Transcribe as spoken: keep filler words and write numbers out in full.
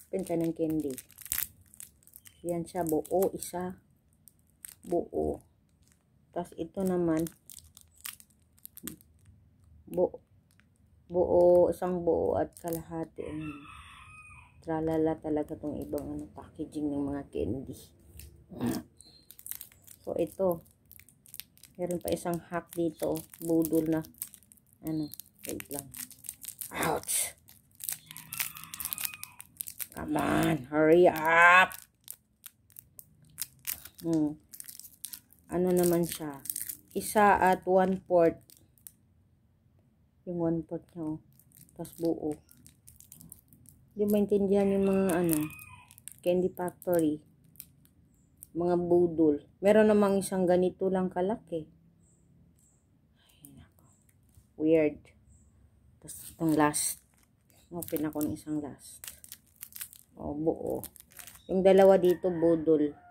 Benta ng candy. Yan siya, buo, isa. Buo. Tapos ito naman, buo, buo, isang buo at kalahati. Tralala talaga tong ibang ano, packaging ng mga candy. So, ito. Meron pa isang hack dito. Budol na. Ano, wait lang. Ouch! Come on, hurry up! Hmm. Ano naman siya? Isa at one fourth. Yung one fourth niya, oh. Tapos buo. Hindi maintindihan yung mga ano, candy factory. Mga budol. Meron namang isang ganito lang kalaki. Weird. Tapos itong last. Open ako ng isang last. O, buo. Yung dalawa dito, budol.